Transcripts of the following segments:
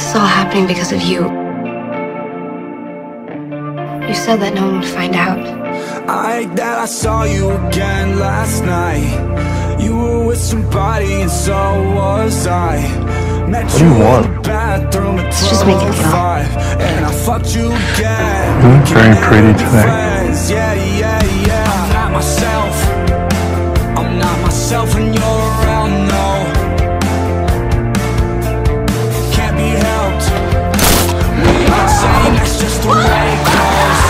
This is all happening because of you. You said that no one would find out. I hate that I saw you again last night. You were with somebody and so was I. Met What do you want? in the bathroom at Just make it 12:05, and I fucked you again. You look very pretty today. Friends, yeah, yeah, yeah. I'm not myself. I'm not myself when you're around, no. Can't be helped. We are saying that's just the way it goes.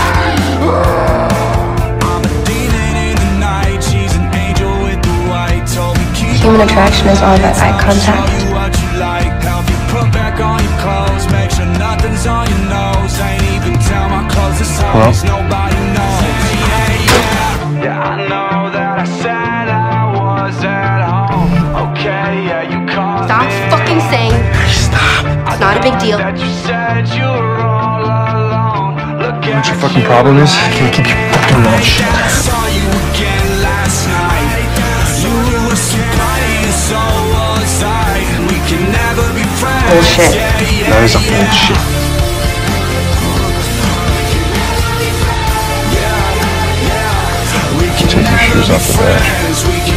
I'm a demon in the night. She's an angel with the white. Told me keep Human attraction is all about eye contact. Tell you what you like. Help you put back on your clothes. Make sure nothing's on your nose. Ain't even tell my closest homies. Nobody knows. Yeah, I know that I said I was at home. Okay, yeah, you caught Stop me. fucking saying. Stop. It's not a big deal. That you said you were all alone. Look What your fucking problem is? Can't keep your fucking mouth shut. I saw you again last night. You were with somebody and so was I. We can never be friends. Bullshit. That is a bullshit. Take your shoes off the bed.